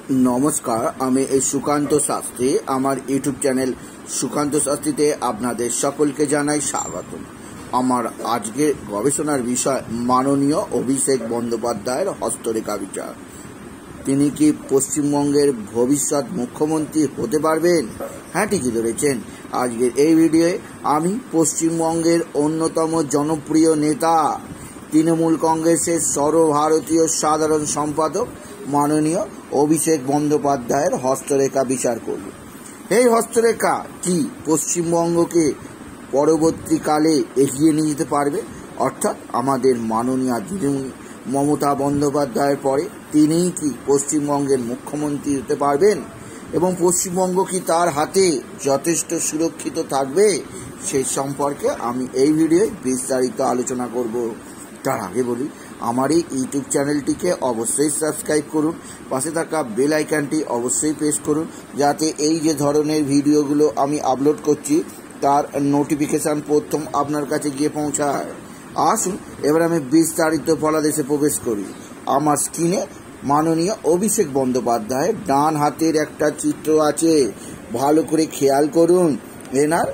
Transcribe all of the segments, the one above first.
नमस्कार आमी सुकान्त शास्त्री आमार यूट्यूब चैनल सुकान्त शास्त्रीते आपनादेर सकलके जानाई स्वागतम। आमार आजकेर गवेषणार विषय माननीय अभिषेक बंदोपाध्यायेर हस्तरेखा विचार। तिनि कि पश्चिमबंगेर भविष्यत मुख्यमंत्री होते पारबेन? हाँ ठीकई धरेछेन। आजकेर एई भिडियोए आमी पश्चिमबंगेर अन्यतम जनप्रिय नेता तृणमूल कांग्रेसेर सर्वभारतीय साधारण सम्पादक माननीय अभिषेक बंदोपाध्यायेर हस्तरेखा विचार करब। এই হস্তরেখা কি পশ্চিমবঙ্গকে পরবর্তীকালে এগিয়ে নিয়ে যেতে পারবে? অর্থাৎ আমাদের মাননীয় দিদিমণি মমতা বন্দ্যোপাধ্যায়ের পরে তিনিই কি পশ্চিমবঙ্গের মুখ্যমন্ত্রী হতে পারবেন এবং পশ্চিমবঙ্গ কি তার হাতে যথেষ্ট সুরক্ষিত থাকবে সেই সম্পর্কে আমি এই ভিডিওয়ে বিস্তারিত আলোচনা করব। তার আগে বলি আমার এই ইউটিউব চ্যানেলটিকে অবশ্যই সাবস্ক্রাইব করুন, পাশে থাকা বেল আইকনটি অবশ্যই প্রেস করুন যাতে এই যে ধরনের ভিডিওগুলো আমি আপলোড করছি তার নোটিফিকেশন প্রথম আপনার কাছে গিয়ে পৌঁছায়। আসুন এবার আমি বিস্তারিত ফলাদেশে প্রবেশ করি। আমার স্ক্রিনে মাননীয় অভিষেক বন্দ্যোপাধ্যায়ের ডান হাতের একটা চিত্র আছে, ভালো করে খেয়াল করুন। এনার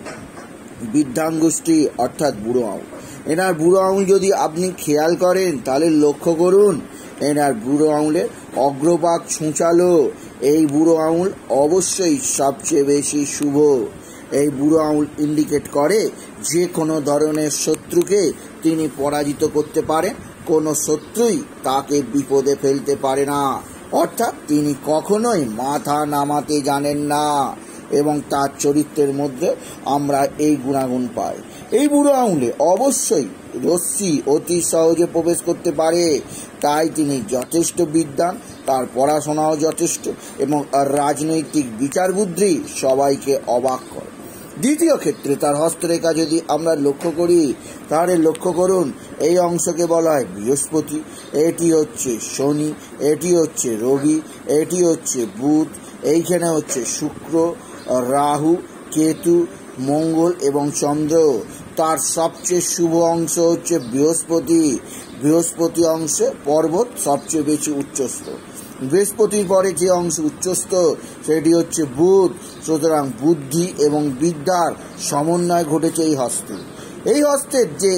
বৃদ্ধাঙ্গুষ্ঠী অর্থাৎ বুড়ো আঙুল, এনার বুড়ো আঙুল যদি আপনি খেয়াল করেন তাহলে লক্ষ্য করুন এনার বুড়ো আঙুলের অগ্রভাগ ছুঁচালো। এই বুড়ো আঙুল অবশ্যই সবচেয়ে বেশি শুভ। এই বুড়ো আঙুল ইন্ডিকেট করে যে কোনো ধরনের শত্রুকে তিনি পরাজিত করতে পারেন, কোনো শত্রুই তাকে বিপদে ফেলতে পারে না। অর্থাৎ তিনি কখনোই মাথা নামাতে জানেন না এবং তার চরিত্রের মধ্যে আমরা এই গুণাগুণ পাই। এই বুড়ো আঙুলে অবশ্যই রশ্মি অতি সহজে প্রবেশ করতে পারে, তাই তিনি যথেষ্ট বিদ্বান, তার পড়াশোনাও যথেষ্ট এবং রাজনৈতিক বিচার বুদ্ধি সবাইকে অবাক করে। দ্বিতীয় ক্ষেত্রে তার হস্তরেখা যদি আমরা লক্ষ্য করি তাহলে লক্ষ্য করুন এই অংশকে বলা হয় বৃহস্পতি, এটি হচ্ছে শনি, এটি হচ্ছে রবি, এটি হচ্ছে বুধ, এইখানে হচ্ছে শুক্র, রাহু, কেতু, মঙ্গল এবং চন্দ্র। তার সবচেয়ে শুভ অংশ হচ্ছে বৃহস্পতি। বৃহস্পতি অংশে পর্বত সবচেয়ে বেশি উচ্চস্থ। বৃহস্পতির পরে যে অংশ উচ্চস্থ সেটি হচ্ছে বুধ। সুতরাং বুদ্ধি এবং বিদ্যার সমন্বয় ঘটেছে এই হস্তে। এই হস্তের যে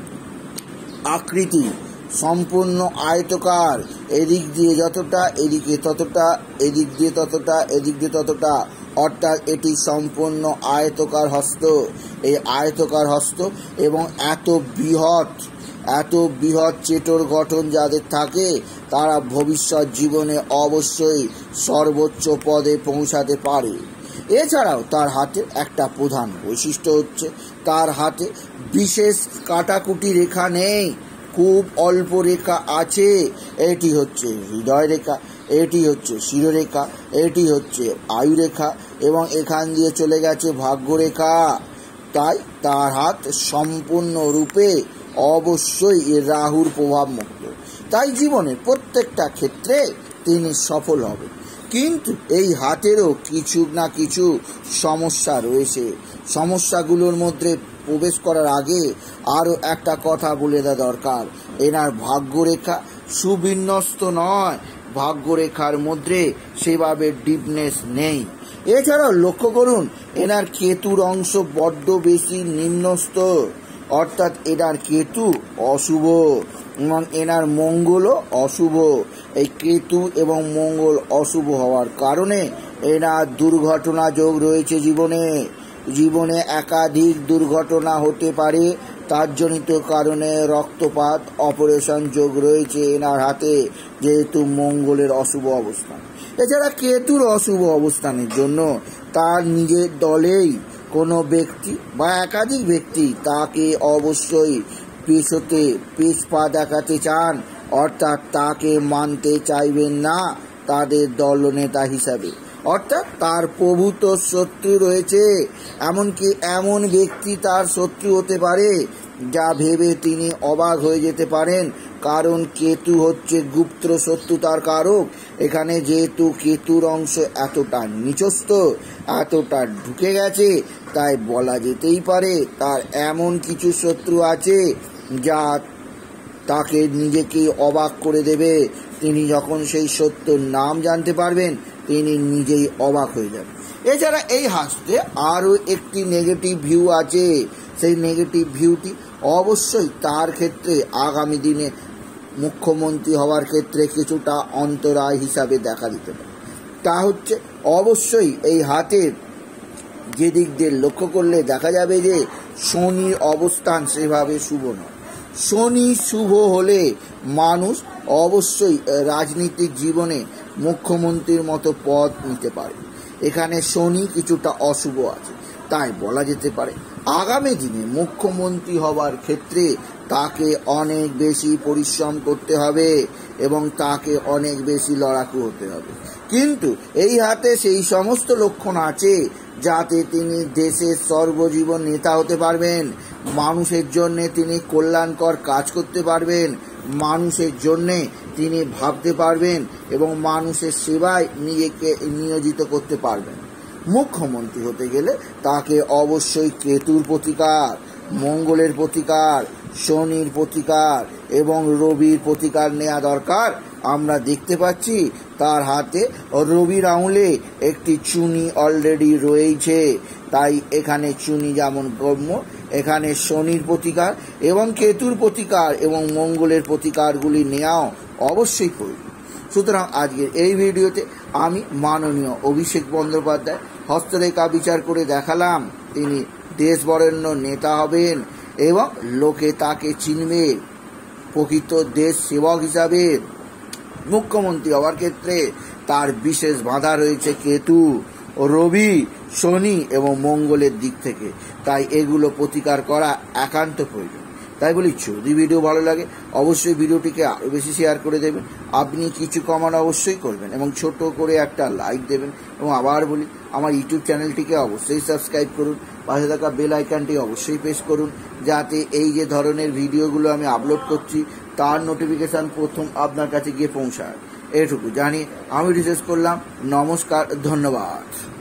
আকৃতি সম্পূর্ণ আয়তকার, এদিক দিয়ে যতটা এদিকে ততটা, এদিক দিয়ে ততটা এদিক দিয়ে ততটা, অর্থাৎ এটি সম্পূর্ণ আয়তকার হস্ত। এই আয়তকার হস্ত এবং এত বৃহৎ চেটোর গঠন যাদের থাকে তারা ভবিষ্যৎ জীবনে অবশ্যই সর্বোচ্চ পদে পৌঁছাতে পারে। এছাড়াও তার হাতে একটা প্রধান বৈশিষ্ট্য হচ্ছে তার হাতে বিশেষ কাটাকুটি রেখা নেই, খুব অল্প রেখা আছে। এটি হচ্ছে হৃদয় রেখা, এটি হচ্ছে শিরোরেখা, এটি হচ্ছে আয়ুরেখা এবং এখান দিয়ে চলে গেছে ভাগ্যরেখা। তাই তার হাত সম্পূর্ণরূপে অবশ্যই রাহুর প্রভাব মুক্ত। তাই জীবনের প্রত্যেকটা ক্ষেত্রে তিনি সফল হবে। কিন্তু এই হাতেরও কিছু না কিছু সমস্যা রয়েছে। সমস্যাগুলোর মধ্যে প্রবেশ করার আগে আরও একটা কথা বলে দেওয়া দরকার। এনার ভাগ্যরেখা সুবিন্যস্ত নয়, ভাগ্যরেখার মধ্যে সেভাবে ডিপনেস নেই। এছাড়াও লক্ষ্য করুন এনার কেতুর অংশ বড্ড বেশি নিম্নস্থ, অর্থাৎ এনার কেতু অশুভ এবং এনার মঙ্গলও অশুভ। এই কেতু এবং মঙ্গল অশুভ হওয়ার কারণে এনার দুর্ঘটনা যোগ রয়েছে। জীবনে একাধিক দুর্ঘটনা হতে পারে। তার জনিত কারণে রক্তপাত, অপারেশন যোগ রয়েছে এনার হাতে, যেহেতু মঙ্গলের অশুভ অবস্থান। এছাড়া কেতুর অশুভ অবস্থানের জন্য তার নিজের দলেই কোনো ব্যক্তি বা একাধিক ব্যক্তি তাকে অবশ্যই পেছ পা দেখাতে চান, অর্থাৎ তাকে মানতে চাইবেন না তাদের দলনেতা হিসাবে। অর্থাৎ তার প্রভূত শত্রু রয়েছে, এমনকি এমন ব্যক্তি তার শত্রু হতে পারে যা ভেবে তিনি অবাক হয়ে যেতে পারেন, কারণ কেতু হচ্ছে গুপ্ত শত্রুতার কারক। এখানে যেহেতু কেতুর অংশ এতটা নিচস্থ, এতটা ঢুকে গেছে, তাই বলা যেতেই পারে তার এমন কিছু শত্রু আছে যা তাকে নিজেকে অবাক করে দেবে। তিনি যখন সেই সত্যর নাম জানতে পারবেন তিনি নিজেই অবাক হয়ে যাবেন। এছাড়া এই হাসতে আরও একটি নেগেটিভ ভিউ আছে। সেই নেগেটিভ ভিউটি অবশ্যই তার ক্ষেত্রে আগামী দিনে মুখ্যমন্ত্রী হওয়ার ক্ষেত্রে কিছুটা অন্তরায় হিসাবে দেখা দিতে পারে। তা হচ্ছে অবশ্যই এই হাতের যে দিক দিয়ে লক্ষ্য করলে দেখা যাবে যে শনির অবস্থান সেভাবে শুভ নয়। শনি শুভ হলে মানুষ অবশ্যই রাজনীতিক জীবনে মুখ্যমন্ত্রীর মতো পদ নিতে পারে। এখানে শনি কিছুটা অশুভ আছে, তাই বলা যেতে পারে আগামী দিনে মুখ্যমন্ত্রী হবার ক্ষেত্রে তাকে অনেক বেশি পরিশ্রম করতে হবে এবং তাকে অনেক বেশি লড়াকু হতে হবে। কিন্তু এই হাতে সেই সমস্ত লক্ষণ আছে যাতে তিনি দেশের সর্বজীবন নেতা হতে পারবেন, মানুষের জন্যে তিনি কল্যাণকর কাজ করতে পারবেন, মানুষের জন্যে তিনি ভাবতে পারবেন এবং মানুষের সেবায় নিজেকে নিয়োজিত করতে পারবেন। মুখ্যমন্ত্রী হতে গেলে তাকে অবশ্যই কেতুর প্রতিকার, মঙ্গলের প্রতিকার, শনির প্রতিকার এবং রবির প্রতিকার নেওয়া দরকার। আমরা দেখতে পাচ্ছি তার হাতে রবির আঙুলে একটি চুনি অলরেডি রয়েছে, তাই এখানে চুনি যেমন গম্য, এখানে শনির প্রতিকার এবং কেতুর প্রতিকার এবং মঙ্গলের প্রতিকারগুলি নেওয়াও অবশ্যই প্রয়োজন। সুতরাং আজকের এই ভিডিওতে আমি মাননীয় অভিষেক বন্দ্যোপাধ্যায় হস্তরেখা বিচার করে দেখালাম তিনি দেশ বরেণ্য নেতা হবেন এবং লোকে তাকে চিনবে প্রকৃত দেশ সেবক হিসাবে। মুখ্যমন্ত্রী হওয়ার ক্ষেত্রে তার বিশেষ বাধা রয়েছে কেতু, রবি, শনি এবং মঙ্গলের দিক থেকে, তাই এগুলো প্রতিকার করা একান্ত প্রয়োজন। তাই বলি যদি ভিডিও ভালো লাগে অবশ্যই ভিডিওটিকে আরও বেশি শেয়ার করে দেবেন, আপনি কিছু কমান অবশ্যই করবেন এবং ছোট করে একটা লাইক দেবেন। এবং আবার বলি আমার ইউটিউব চ্যানেলটিকে অবশ্যই সাবস্ক্রাইব করুন, পাশে থাকা বেল আইকনটি অবশ্যই প্রেস করুন যাতে এই যে ধরনের ভিডিওগুলো আমি আপলোড করছি তার নোটিফিকেশান প্রথম আপনার কাছে গিয়ে পৌঁছায়। এটুকু জানি আমি রিসার্চ করলাম। নমস্কার, ধন্যবাদ।